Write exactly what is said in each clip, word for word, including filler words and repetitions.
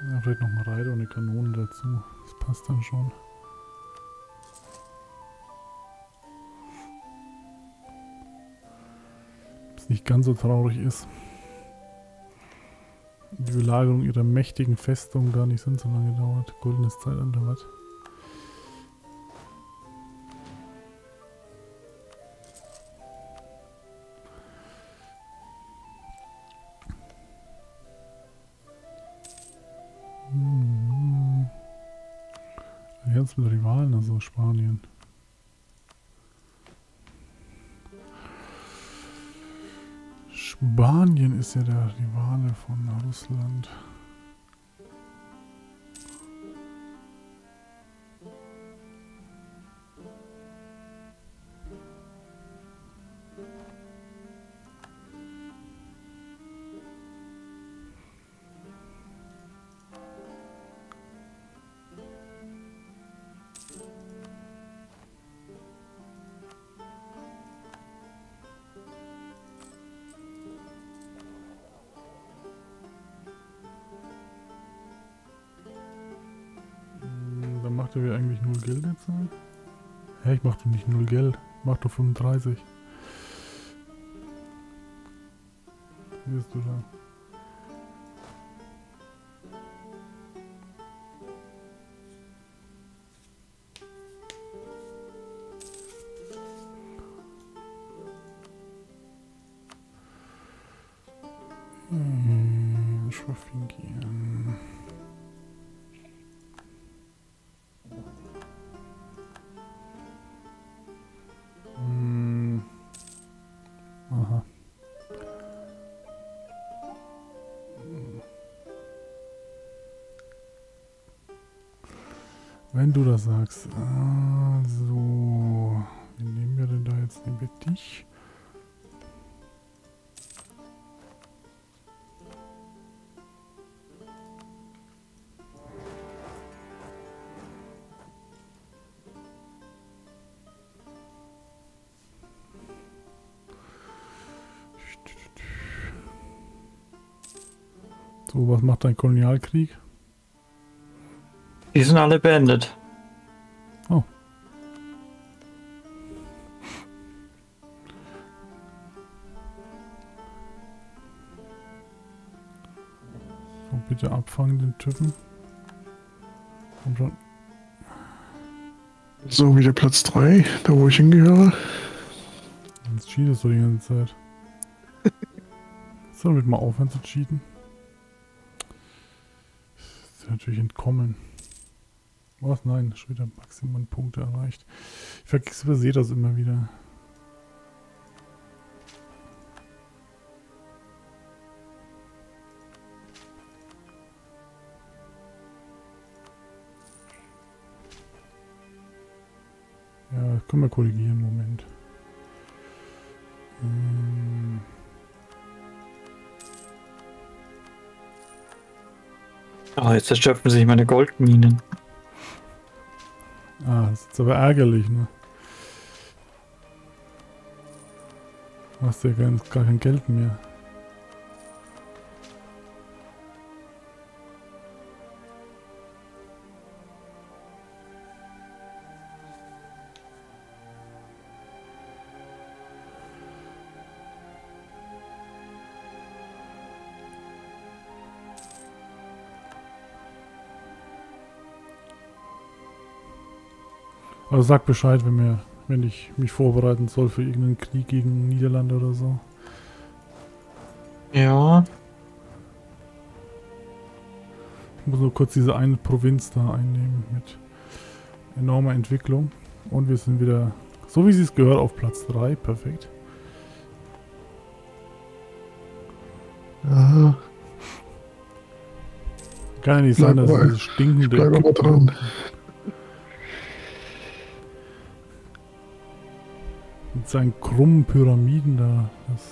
Ja, vielleicht noch ein Reiter und eine Kanone dazu. Das passt dann schon. Was nicht ganz so traurig ist. Die Belagerung ihrer mächtigen Festung da nicht sind so lange dauert. Goldenes Zeitalter, was? Hm. Allianz mit Rivalen, also Spanien. Spanien ist ja der Rivale von Russland. Macht er eigentlich null Geld jetzt? Hä, ich mach doch nicht null Geld. Ich mach doch fünfunddreißig. Wie bist du da? Hm, Schwafingieren. Aha. Wenn du das sagst. Also, wie nehmen wir denn da jetzt? Nehmen wir dich? So, was macht dein Kolonialkrieg? Die sind alle beendet. Oh. So, bitte abfangen den Typen. Komm schon. So, wieder Platz drei, da wo ich hingehöre. Jetzt cheatest du die ganze Zeit. Sollen wir mal aufhören zu cheaten? Das ist natürlich entkommen. Was? Nein, schon wieder Maximum Punkte erreicht. Ich übersehe das immer wieder. Ja, können wir korrigieren, Moment. Hm. Oh, jetzt erschöpfen sich meine Goldminen. Ah, das ist jetzt aber ärgerlich, ne? Du hast ja gar, gar kein Geld mehr. Also sag Bescheid, wenn, mir, wenn ich mich vorbereiten soll für irgendeinen Krieg gegen Niederlande oder so. Ja. Ich muss nur kurz diese eine Provinz da einnehmen mit enormer Entwicklung. Und wir sind wieder, so wie sie es gehört, auf Platz drei. Perfekt. Ja. Kann ja nicht sein, dass dieses stinkende... Ich bleib aber dran. Mit seinen krummen Pyramiden da. Das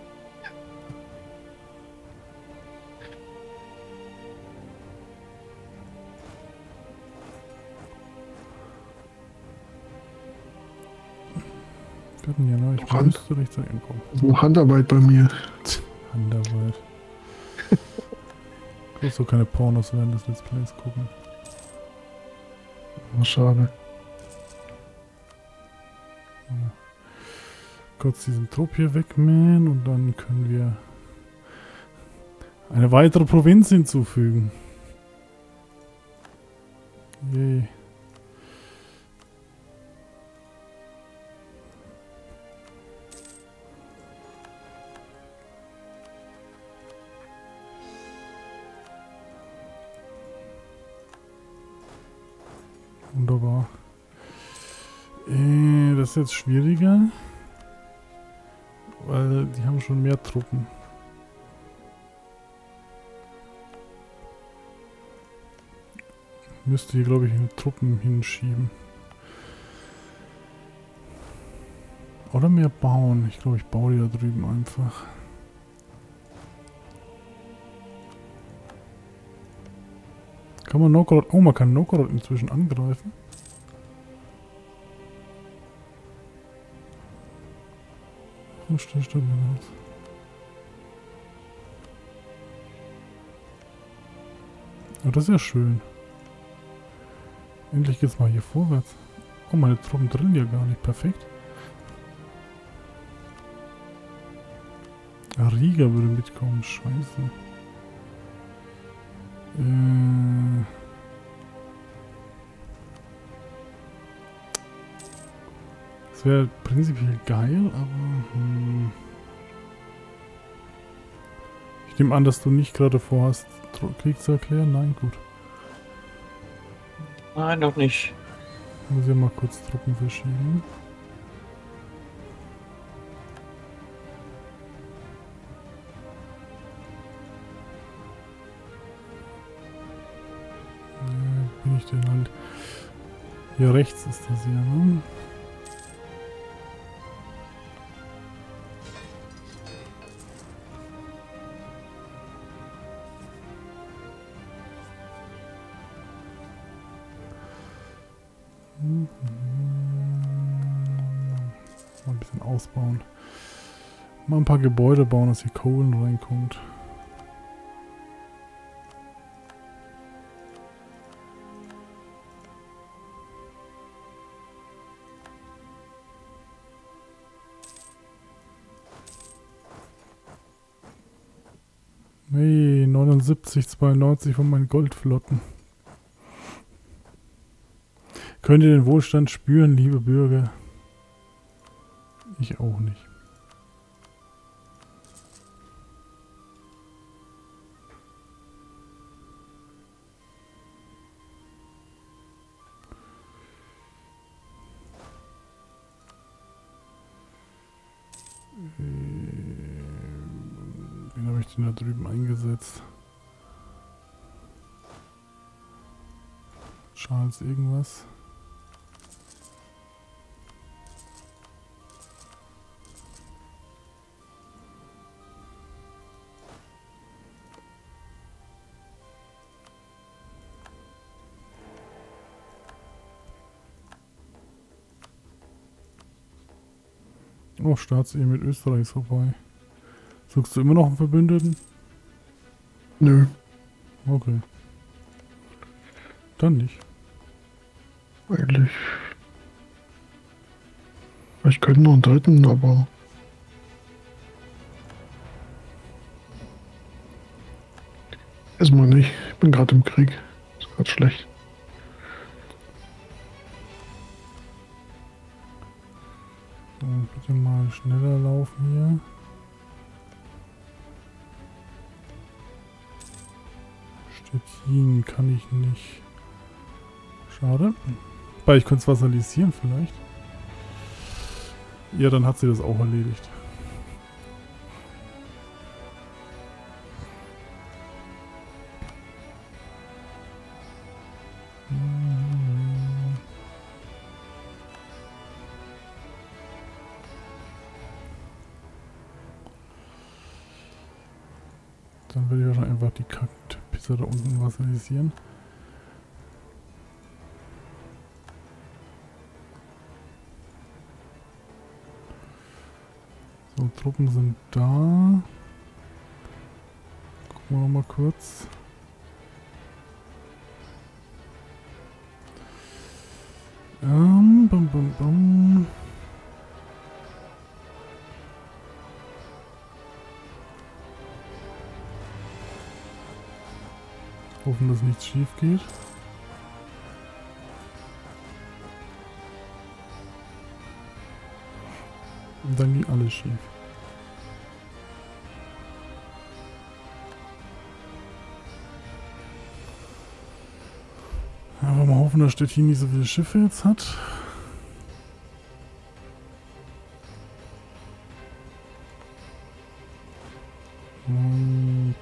Götten ja, ne? Ich Hand. müsste rechts ankommen. So Handarbeit bei mir. Handarbeit. Bloß so keine Pornos während des Let's Plays gucken. Oh, schade. So. Kurz diesen Trupp hier wegmähen und dann können wir eine weitere Provinz hinzufügen. Yay. Wunderbar. Äh, das ist jetzt schwieriger, weil die haben schon mehr Truppen. Müsste hier, glaube ich, Truppen hinschieben. Oder mehr bauen. Ich glaube, ich baue die da drüben einfach. Kann man Novgorod... Oh, man kann Novgorod inzwischen angreifen. Oh, stimmt, stimmt. Oh, das ist ja schön. Endlich geht's mal hier vorwärts. Oh, meine Truppen drillen ja gar nicht. Perfekt. Ah, Riga würde mitkommen. Scheiße. Äh... Das wäre prinzipiell geil, aber... Hm. Ich nehme an, dass du nicht gerade vorhast, Krieg zu erklären. Nein, gut. Nein, noch nicht. Muss ja mal kurz Truppen verschieben. Äh, bin ich denn halt... Hier rechts ist das hier, ne? Mal ein bisschen ausbauen. Mal ein paar Gebäude bauen, dass hier Kohlen reinkommt. Hey, neunundsiebzig, zweiundneunzig von meinen Goldflotten. Könnt ihr den Wohlstand spüren, liebe Bürger? Ich auch nicht. Wen habe ich denn da drüben eingesetzt? Charles irgendwas? Oh, Staatsehe mit Österreich ist vorbei. Suchst du immer noch einen Verbündeten? Nö, Okay. Dann nicht. eigentlich. Ich könnte noch einen dritten, aber... Erstmal nicht. Ich bin gerade im Krieg. Ist gerade schlecht. So, bitte mal schneller laufen hier. Stettin kann ich nicht. Schade. Weil ich könnte es vasalisieren vielleicht. Ja, dann hat sie das auch erledigt. Dann will ich wahrscheinlich einfach die Kackpizza da unten vasalisieren. So, Truppen sind da. Gucken wir noch mal kurz. Ähm, bum, bum, bum. Hoffen, dass nichts schief geht. Und dann ging alles schief. Aber mal hoffen, dass Stettin nicht so viele Schiffe jetzt hat. Und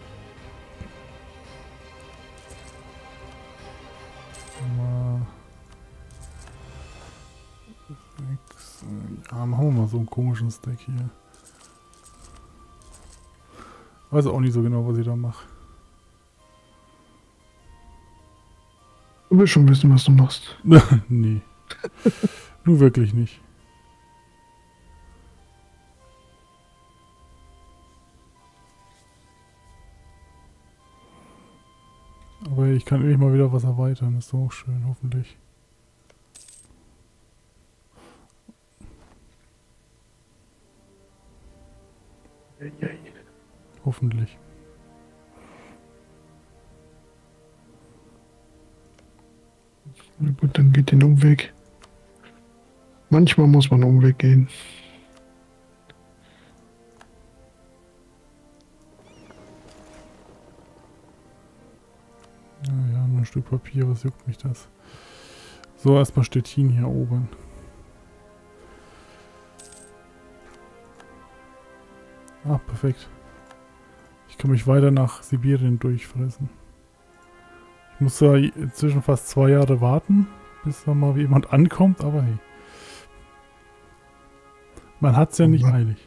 mal sechs. Ja, machen wir mal so einen komischen Stack hier. Weiß auch nicht so genau, was ich da mache. Du willst schon wissen, was du machst. Nee. Nur wirklich nicht. Aber ich kann endlich mal wieder was erweitern. Ist doch auch schön, hoffentlich. Hoffentlich. Na gut, dann geht den Umweg. Manchmal muss man Umweg gehen. Ja, nur ein Stück Papier, was juckt mich das? So, erstmal Stettin hier oben. Ah, perfekt. Ich kann mich weiter nach Sibirien durchfressen. Ich muss da inzwischen fast zwei Jahre warten, bis da mal jemand ankommt, aber hey. Man hat's ja nicht eilig.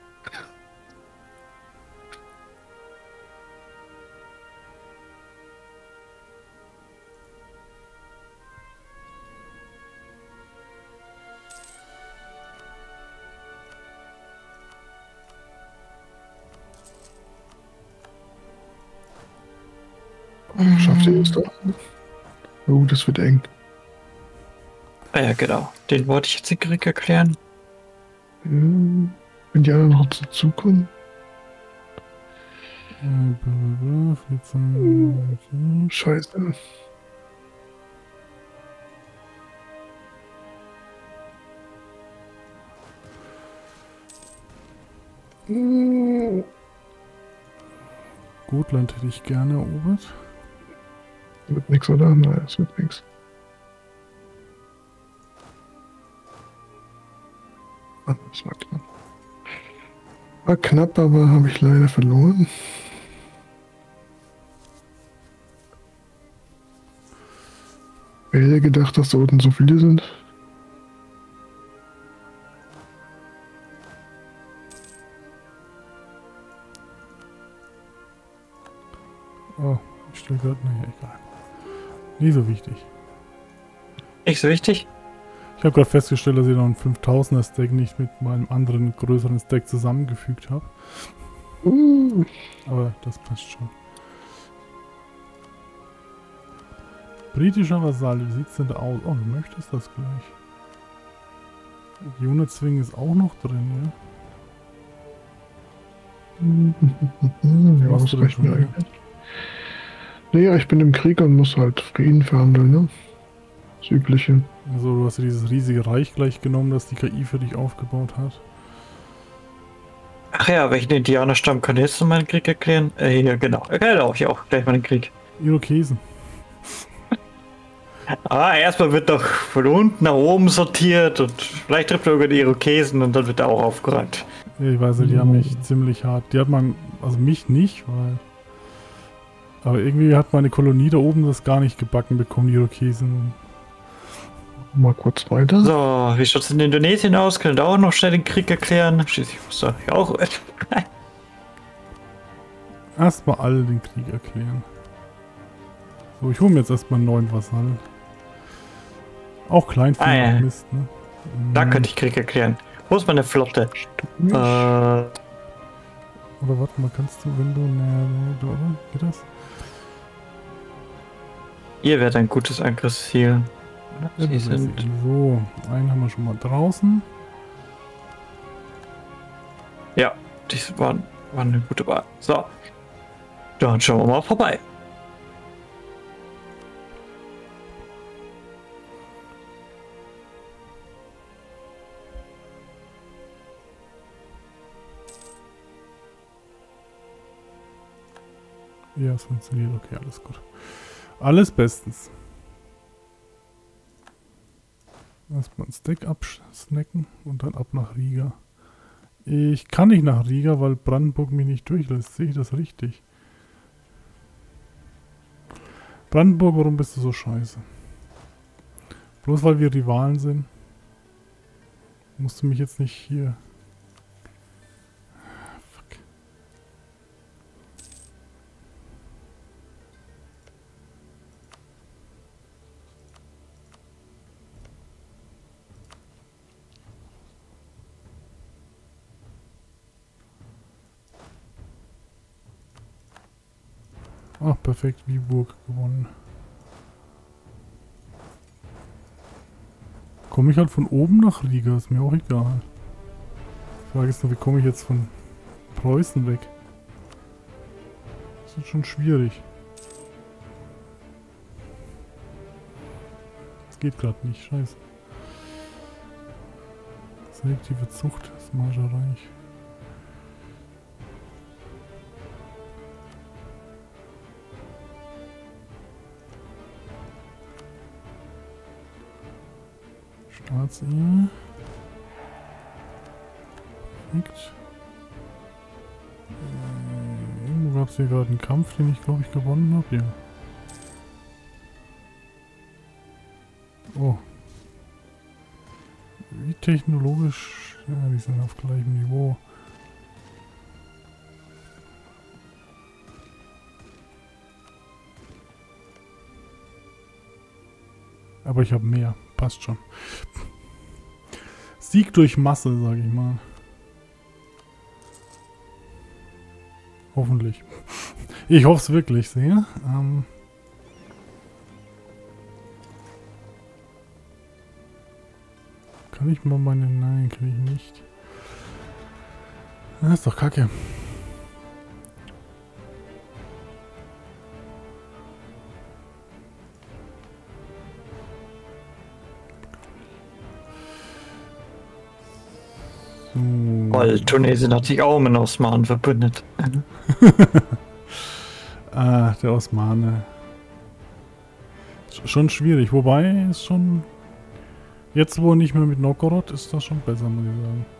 Schafft ihr das doch? Oh, das wird eng. Ah ja, genau. Den wollte ich jetzt den Krieg erklären. Ja, wenn die anderen noch dazukommen. Scheiße. Gotland hätte ich gerne erobert. Wird nix, oder? Nein, es wird nix. Ah, das war knapp. War knapp, aber habe ich leider verloren. Wer hätte gedacht, dass da unten so viele sind? Oh, ich stelle gerade. Naja, egal. Nie so wichtig. Nicht so wichtig? Ich habe gerade festgestellt, dass ich noch ein fünftausender Stack nicht mit meinem anderen größeren Stack zusammengefügt habe. Uh. Aber das passt schon. Britischer Vasall, wie sieht's denn da aus? Oh, du möchtest das gleich. Unizwing ist auch noch drin, ja? Ja, Was das du denn reicht mir schon, eigentlich. Naja, ich bin im Krieg und muss halt Frieden verhandeln, ne? Das Übliche. Also du hast ja dieses riesige Reich gleich genommen, das die K I für dich aufgebaut hat. Ach ja, welchen Indianerstamm kann ich jetzt meinen Krieg erklären? Äh, ja, genau. Genau, ich auch gleich meinen Krieg. Irokesen. Ah, erstmal wird doch von unten nach oben sortiert und vielleicht trifft er sogar die Irokesen und dann wird er auch aufgeräumt. Ja, ich weiß nicht, die haben mich ziemlich hart. Die hat man, also mich nicht, weil... Aber irgendwie hat meine Kolonie da oben das gar nicht gebacken bekommen, die Irokesen. Mal kurz weiter. So, wie schaut es in Indonesien aus? Könnt ihr auch noch schnell den Krieg erklären? Schließlich muss er ja auch... Erstmal alle den Krieg erklären. So, ich hole mir jetzt erstmal einen neuen Vasall. Auch Kleinvieh Ah, ja. Mist, ne? Da könnte ich Krieg erklären. Wo ist meine Flotte? Äh, Oder warte mal, kannst du, wenn du... Ne, ne, oder? Geht das? ihr werdet ein gutes Angriffsziel. Sie Ja, sind. so, einen haben wir schon mal draußen. Ja, das war, war eine gute Wahl. So. Dann schauen wir mal vorbei. Ja, es funktioniert. Okay, alles gut. Alles bestens. Erstmal ein Stack absnacken und dann ab nach Riga. Ich kann nicht nach Riga, weil Brandenburg mich nicht durchlässt. Sehe ich das richtig? Brandenburg, warum bist du so scheiße? Bloß weil wir Rivalen sind. Musst du mich jetzt nicht hier... Fuck. Ah, perfekt, Viborg gewonnen. Komme ich halt von oben nach Riga, ist mir auch egal. Die Frage ist nur, wie komme ich jetzt von Preußen weg? Das ist schon schwierig. Das geht gerade nicht, scheiße. Selektive Zucht ist margereich. Staatsehe. Perfekt. Äh, irgendwo gab es hier gerade einen Kampf, den ich glaube ich gewonnen habe. Ja. Oh. Wie technologisch? Ja, die sind auf gleichem Niveau. Aber ich habe mehr. Passt schon. Sieg durch Masse, sage ich mal. Hoffentlich. Ich hoffe es wirklich sehr. Ähm kann ich mal meine... Nein, kann ich nicht. Das ist doch kacke. So. Weil Tunesien hat sich auch mit den Osmanen verbündet. Ah, der Osmane. Sch- Schon schwierig, wobei ist schon... Jetzt, wo er nicht mehr mit Novgorod ist, das schon besser, muss ich sagen.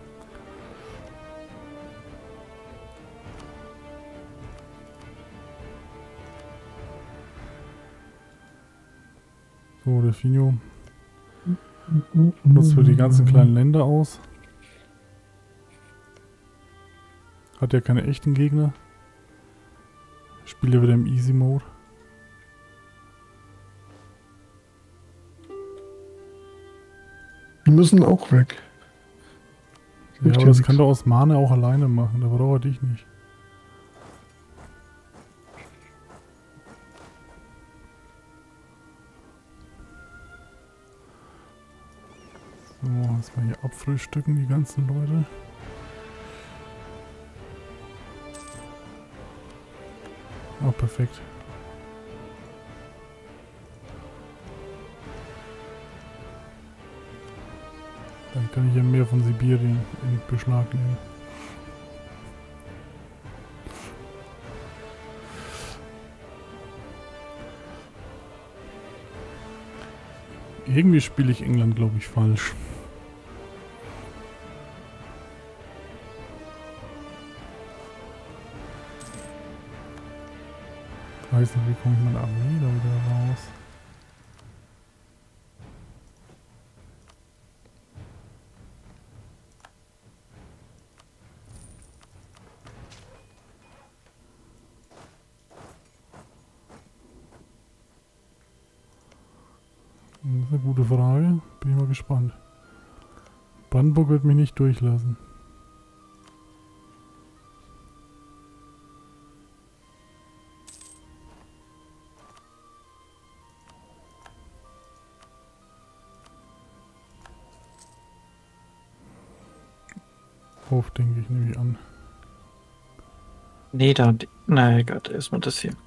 So, der Finio nutzt für die ganzen kleinen Länder aus. Hat ja keine echten Gegner. Spielt ja wieder im Easy Mode. Die müssen auch weg. Ja, Hilft aber ja das nix. kann der Osmane auch alleine machen. Da braucht er dich nicht. So, erstmal hier abfrühstücken, die ganzen Leute. Oh, perfekt. Dann kann ich ja mehr von Sibirien in Beschlag nehmen. Irgendwie spiele ich England, glaube ich, falsch. Ich weiß nicht, wie komme ich meine Armee da wieder raus? Das ist eine gute Frage. Bin ich mal gespannt. Brandenburg wird mich nicht durchlassen. Hof, denke ich, nehme ich an. Nee, da, na egal, erstmal das hier.